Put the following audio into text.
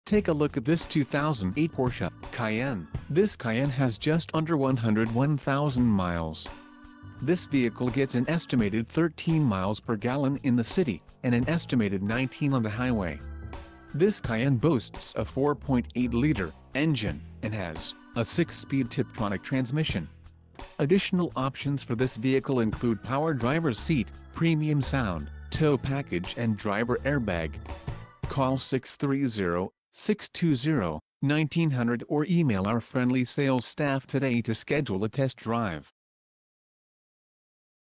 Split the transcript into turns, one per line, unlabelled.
Take a look at this 2008 Porsche Cayenne. This Cayenne has just under 101,000 miles. This vehicle gets an estimated 13 miles per gallon in the city, and an estimated 19 on the highway. This Cayenne boasts a 4.8-liter engine, and has a 6-speed Tiptronic transmission. Additional options for this vehicle include power driver's seat, premium sound, tow package and driver airbag. Call 630-620-1900 or email our friendly sales staff today to schedule a test drive.